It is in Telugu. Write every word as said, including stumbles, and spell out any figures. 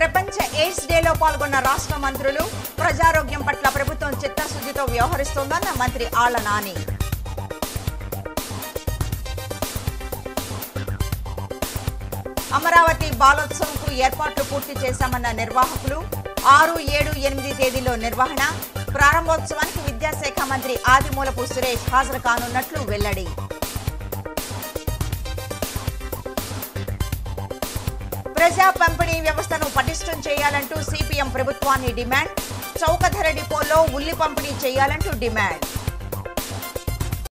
ప్రపంచ ఎయిడ్స్ డేలో పాల్గొన్న రాష్ట్ర మంత్రులు ప్రజారోగ్యం పట్ల ప్రభుత్వం చిత్తశుద్ధితో వ్యవహరిస్తోందన్న మంత్రి ఆళ్ల నాని. అమరావతి బాలోత్సవంకు ఏర్పాట్లు పూర్తి చేశామన్న నిర్వాహకులు. ఆరు ఏడు ఎనిమిది తేదీలో నిర్వహణ. ప్రారంభోత్సవానికి విద్యాశాఖ మంత్రి ఆదిమూలపు సురేష్ హాజరు కానున్నట్లు వెల్లడి. ప్రజా పంపిణీ వ్యవస్థను పటిష్టం చేయాలంటూ సిపిఎం ప్రభుత్వాన్ని డిమాండ్. చౌకధర డిపోల్లో ఉల్లి పంపిణీ చేయాలంటూ డిమాండ్.